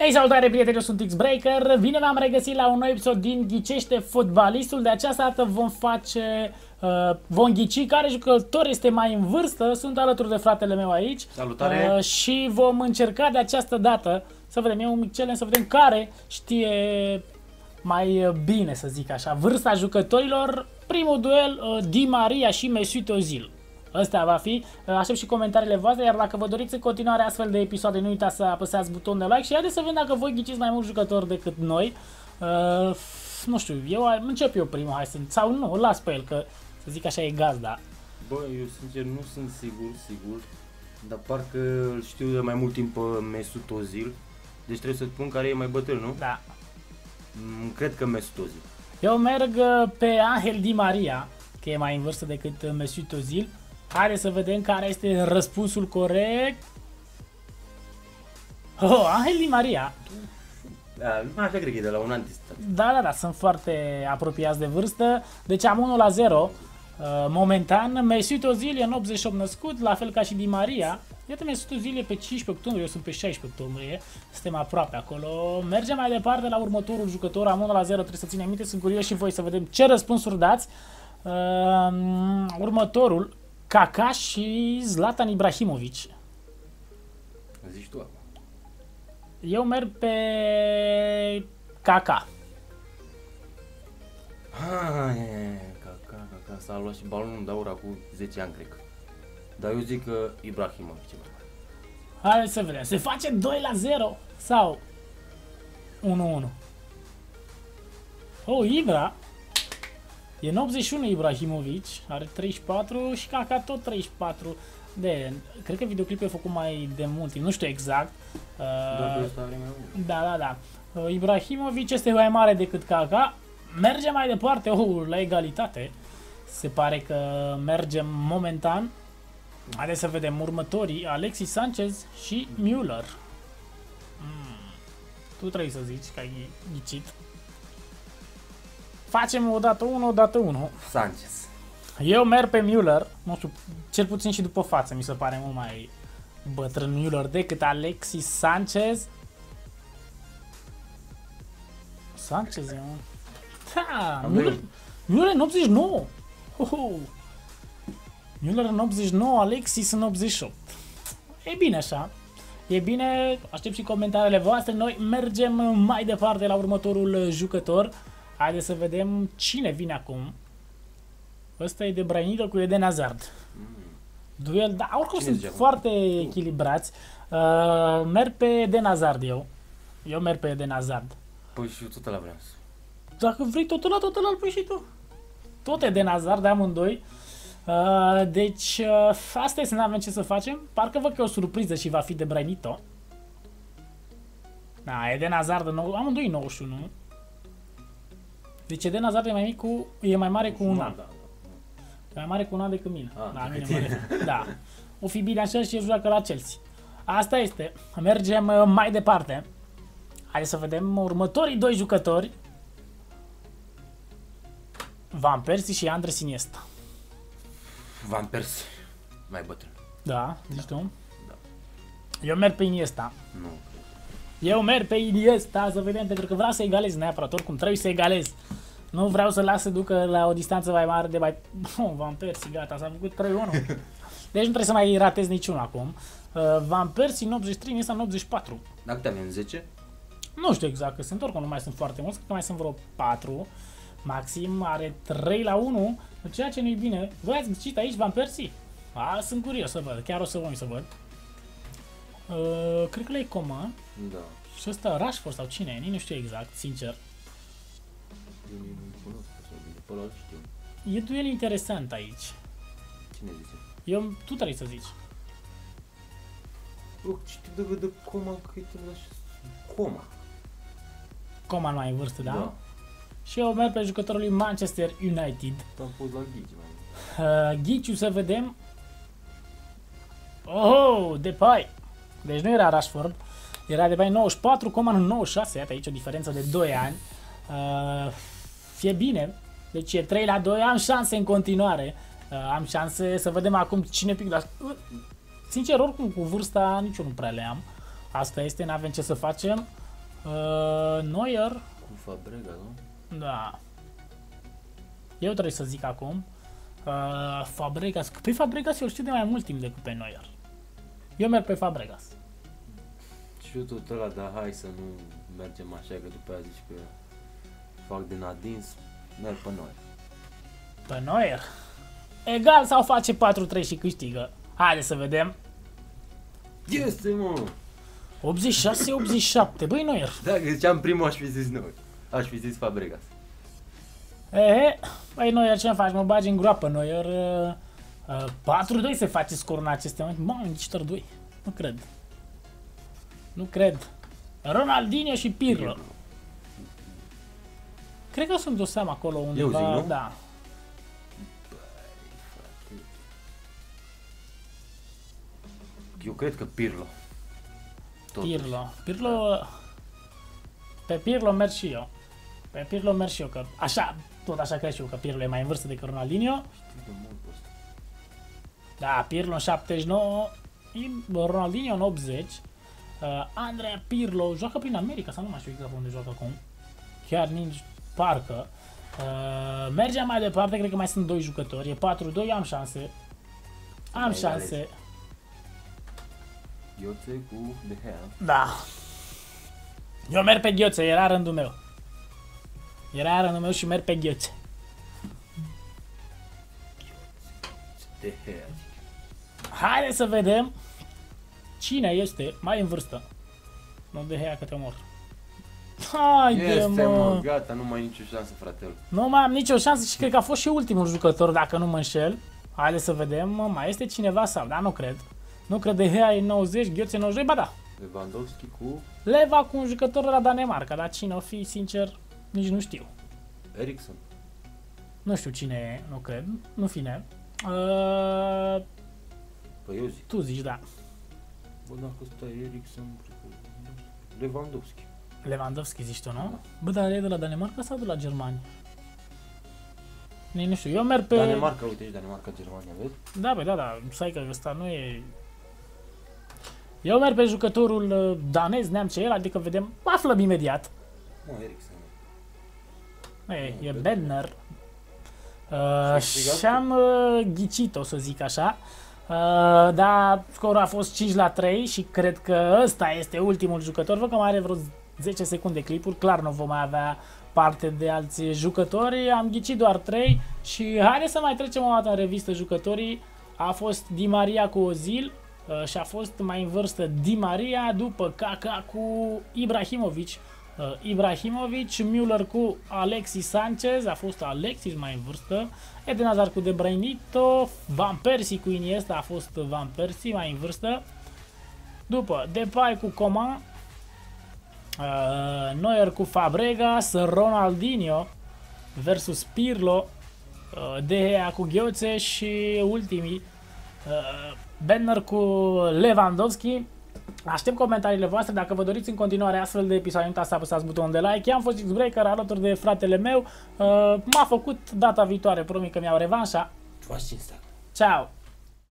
Ei, salutare prieteni, eu sunt X-Breaker. Bine v-am regăsit la un nou episod din Ghicește Fotbalistul. De această dată vom ghici care jucător este mai în vârstă. Sunt alături de fratele meu aici. Salutare! Și vom încerca de această dată să vedem, e un mic challenge, să vedem care știe mai bine, să zic așa, vârsta jucătorilor. Primul duel, Di Maria și Mesut Ozil. Ăsta va fi. Aștept și comentariile voastre, iar dacă vă doriți în continuare astfel de episoade, nu uitați să apăsați butonul de like și haideți să vedem dacă voi ghiciți mai mulți jucători decât noi. Nu știu, încep eu primul, hai să... Sau nu, îl las pe el, că să zic așa e gazda. Bă, eu sincer nu sunt sigur, dar parcă îl știu de mai mult timp pe Mesut Ozil. Deci trebuie să spun care e mai bătrân, nu? Da. Cred că Mesut Ozil. Eu merg pe Angel Di Maria, că e mai în vârstă decât Mesut Ozil. Haideți să vedem care este răspunsul corect. Oh, Angel Di Maria. Așa cred că e de la un an distant. Da, sunt foarte apropiați de vârstă. Deci am 1-0 momentan. Mesut Ozil e în 88 născut, la fel ca și Di Maria. Iată, Mesut Ozil e pe 15 octombrie, eu sunt pe 16 octombrie. Suntem aproape acolo. Mergem mai departe la următorul jucător. Am 1-0, trebuie să ținem minte. Sunt curios și voi să vedem ce răspunsuri dați. Următorul, Kaká și Zlatan Ibrahimovic. Zici tu acum. Eu merg pe Kaká. Kaká s-a luat și balonul de aur acum 10 ani, cred că. Dar eu zic că Ibrahimovic e mai mare. Haideți să vedem. Se face 2-0 sau 1-1? Oh, Ibra. E în 81 Ibrahimovic, are 34 și Kaká tot 34. Cred că videoclipul e făcut mai de mult timp, nu știu exact. Da. Ibrahimovic este mai mare decât Kaká. Merge mai departe, la egalitate. Se pare că mergem momentan. Haideți să vedem următorii, Alexis Sanchez și Müller. Tu trebuie să zici că ai ghicit. Facem odată 1, odată 1. Sanchez. Eu merg pe Müller, nu știu, cel puțin și după față mi se pare mult mai bătrân Müller decât Alexis Sanchez. Sanchez e un... Da, Müller în 89. Müller în 89, Alexis în 88. E bine așa. E bine, aștept și comentariile voastre. Noi mergem mai departe la următorul jucător. Haideți să vedem cine vine acum. Ăsta e de Brainită cu Eden Hazard. Duel, da, oricum cine sunt foarte echilibrați. Merg pe Eden Hazard eu. Eu merg pe Eden Hazard. Păi și eu tot ăla vreau. Dacă vrei tot ăla, păi și tu. Tot Eden Hazard, amândoi. Deci, asta este, n-avem ce să facem. Parcă văd că e o surpriză și va fi de Brainito. Da, Eden Hazard, amândoi 91. Deci Eden Hazard e mai mare cu un an. E mai mare cu un an decât mine. Da. O fi bine așa și joacă la Chelsea. Asta este. Mergem mai departe. Hai să vedem următorii doi jucători. Van Persie și Andres Iniesta. Van Persie. Mai bătrân. Da, zici tu? Da. Eu merg pe Iniesta. Nu. Eu merg pe Iniesta, să vedem, pentru că vreau să egalez neapărat, oricum trebuie să egalez. Nu vreau să las să ducă la o distanță mai mare de mai... Van Persie, gata, s-a făcut 3-1. Deci nu trebuie să mai ratez niciun acum. Van Persie în 83, Iniesta în 84. Dacă te avem 10? Nu știu exact că sunt, oricum nu mai sunt foarte mulți, cred că mai sunt vreo 4. Maxim are 3-1, ceea ce nu-i bine. Voi ați ghicit aici Van Persie? Sunt curios să văd, chiar o să voi să văd. Cred că la e Coman. Da. Și ăsta Rashford sau cine e? Nici nu știu exact, sincer. E duel interesant aici. Cine zice? Tu trebuie să zici. Ce te de Coman, că e Coman. Coman mai în vârstă, da? Da. Și eu merg pe jucătorul lui Manchester United. Am fost la Ghici, Ghiciu să vedem. Oh, Depay. Deci nu era Rashford. Era Depay 94, Coman 96. Iată aici o diferență de 2 ani. E bine. Deci e 3-2. Am șanse în continuare. Am șanse să vedem acum cine pic. Dar, sincer, oricum cu vârsta nici eu nu prea le am. Asta este, n-avem ce să facem. Neuer. Cu Fabregas, nu? Da. Eu trebuie să zic acum. Fabregas. Pe Fabregas eu știu de mai mult timp decât pe Neuer. Eu merg pe Fabregas. Și eu tot ăla, dar hai să nu mergem așa, că după aia zici că fac din adins, merg pe noi. Pe Neuer. Egal sau face 4-3 și câștigă? Haideți să vedem. Este, mă! 86-87. Băi, Neuer. Dacă ziceam primul, aș fi zis noi. Aș fi zis Fabregas. Băi, Neuer, ce faci? Mă bagi în groapă, Neuer. 4-2 se face scorul în aceste momente. Mamă, nici 2. Nu cred. Nu cred. Ronaldinho și Pirlo. Cred că sunt o seamă acolo undeva. Eu zic, nu? Da. Eu cred că Pirlo. Totuși. Pirlo. Pe Pirlo merg și eu. Pe Pirlo merg și eu, că așa, tot așa cred și eu, că Pirlo e mai în vârstă decât Ronaldinho. Știu de mult pe ăsta. Da, Pirlo în 79, Ronaldinho în 80. Andrea Pirlo joacă prin America, sau nu mai știu exact unde joacă acum. Chiar nici parcă. Mergem mai departe, cred că mai sunt 2 jucători. E 4-2, am șanse. Am Mai șanse. ales. Ioțe cu De Gea. Da. Eu merg pe Gheoțe, era rândul meu. Era rândul meu și merg pe Gheoțe. De Gea. Haideți să vedem cine este mai în vârstă. Nu de Gea că te omor. Haide, Este, mă. mă, gata, nu mai ai nicio șansă, fratele. Nu mai am nicio șansă și cred că a fost și ultimul jucător, dacă nu mă înșel. Haideți să vedem, mai este cineva sau? Da, nu cred. Nu cred, De Gea e 90, Gheoțe 92, ba da. Lewandowski cu Leva cu un jucător la Danemarca, dar cine o fi, sincer, nici nu știu. Eriksen. Nu știu cine e, nu cred, nu fine. Păi eu zic. Tu zici, da. Bă, dacă ăsta e Eriksen, cred că Lewandowski. Lewandowski zici tu, nu? Bă, dar e de la Danemarca sau de la Germania? Nu știu, eu merg pe... Danemarca, uite aici Danemarca, Germania, vezi? Da, bă, da, stai că ăsta nu e... Eu merg pe jucătorul danez, neam ce el, adică vedem, aflăm imediat. Mă, Eriksen. E Benner. Și am ghicit, o să zic așa. Dar scorul a fost 5-3 și cred că ăsta este ultimul jucător. Văd că mai are vreo 10 secunde clipuri, clar nu vom mai avea parte de alți jucători. Am ghicit doar 3 și haideți să mai trecem o dată în revistă jucătorii. A fost Di Maria cu Ozil și a fost mai în vârstă Di Maria, după Kaká cu Ibrahimovic. Ibrahimovic, Müller cu Alexis Sanchez, a fost Alexis mai în vârstă, Eden Hazard cu De Bruyneito, Van Persie cu Iniesta, a fost Van Persie mai în vârstă, după Depay cu Coman, Neuer cu Fabregas, Ronaldinho versus Pirlo, De Gea cu Gheoțe și ultimii Benner cu Lewandowski. Aștept comentariile voastre, dacă vă doriți în continuare astfel de episoade, nu uitați să apăsați butonul de like. Eu am fost X-Breaker alături de fratele meu, m-a făcut data viitoare, promit că mi-au revanșa. Faci cinstea. Ciao!